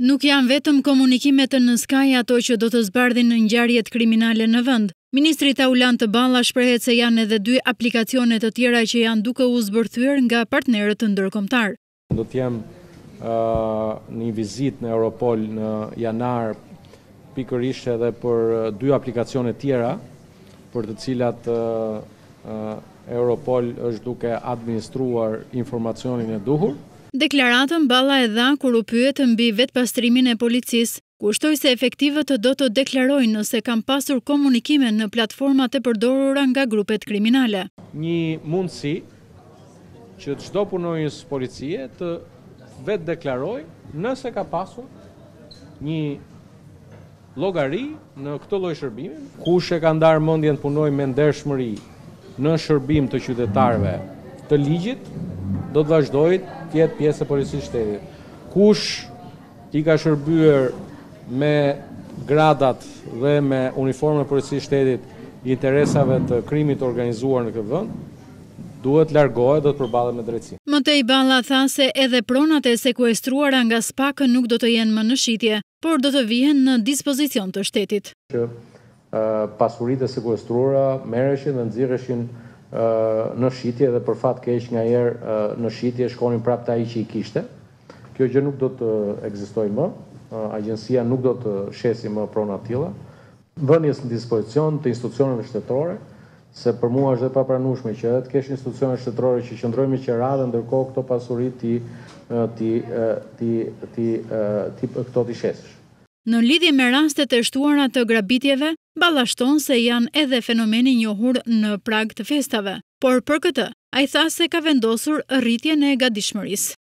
Nuk janë vetëm komunikimet në Sky ato që do të zbardhin në ngjarjet kriminale në vend. Ministri Taulant Balla shprehet se janë edhe 2 aplikacione të tjera që janë duke u zbërthyer nga partnerët ndërkombëtar. Do të jem një vizitë në Europol në janar pikërisht edhe për 2 aplikacione tjera për të cilat Europol është duke administruar informacionin e duhur. Deklaratën Balla e dha kur u pyet mbi vetpastrimin e policisë, kushtoi se efektivët do të deklarojnë nëse kanë pasur komunikime në platformat e përdorura nga grupet kriminale. Një mundësi që çdo punonjës policie të vetë deklarojë nëse ka pasur një llogari në këtë lloj shërbimi, kush e ka ndarë mendjen të punojë me ndershmëri në shërbim të qytetarëve të ligjit, do të vazhdojë të jetë pjesë e policisë shtetit. Kush i ka shërbyer me gradat dhe me uniformën e policisë shtetit interesave të krimit organizuar në këtë vend, duhet largohet dhe të përballet me drejtësi. Mëtej Balla tha se edhe pronat e sekuestruara nga SPAK nuk do të jenë më në shitje, por do të vihen në dispozicion të shtetit. Pasuritë e sekuestruara merreshin dhe nxirreshin në shitje dhe për fat keq ngaherë në shitje shkonin prapë ai që i kishte. Kjo gjë nuk do të ekzistojë më. Agjencia nuk do të shesi më prona të tilla. Vënies në dispozicion të institucioneve shtetërore, se për mua është e papranueshme që edhe të kesh institucione shtetërore që qëndrojnë me qeradë, ndërkohë këto pasuri këto ti shesësh. Në lidhje me rastet e shtuara të grabitjeve, Balla shton se janë edhe fenomeni njohur në prag të festave, por për këtë, ai tha se ka vendosur rritjen e gatishmërisë.